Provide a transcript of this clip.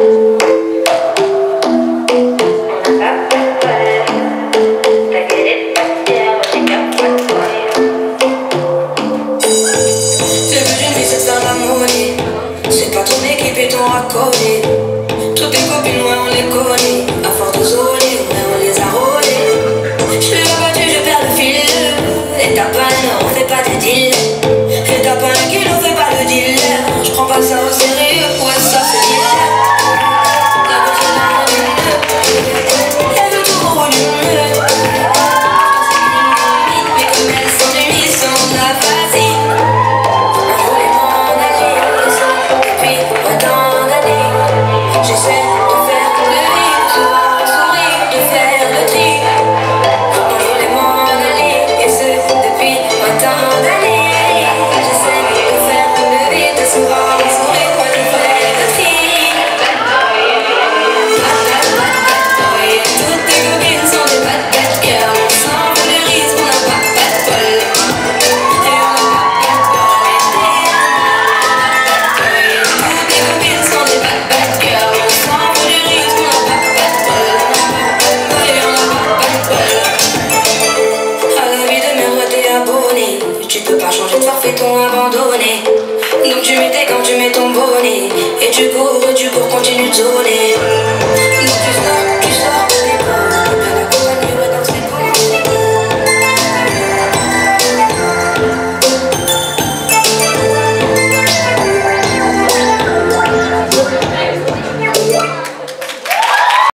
C'est pas ton équipe et ton raccordé. Toutes tes copines, ouais, on les connaît. À force de zoler, ouais, on les a rôlées. Je l'ai rabattu, je perds le fil. Et t'as pas un, on fait pas de deal. Et t'as pas un kilo, on fait pas le dealer. Je prends pas ça au sérieux, ouais, ça fait bien. La voiture dans le milieu. Elle veut tout pour du mieux. Mais comme elles sont des missions, la facile. Tu peux pas changer de forfait, ton abandonné. Donc tu mets tes gants, tu mets ton bonnet. Et tu cours, continue de zoner.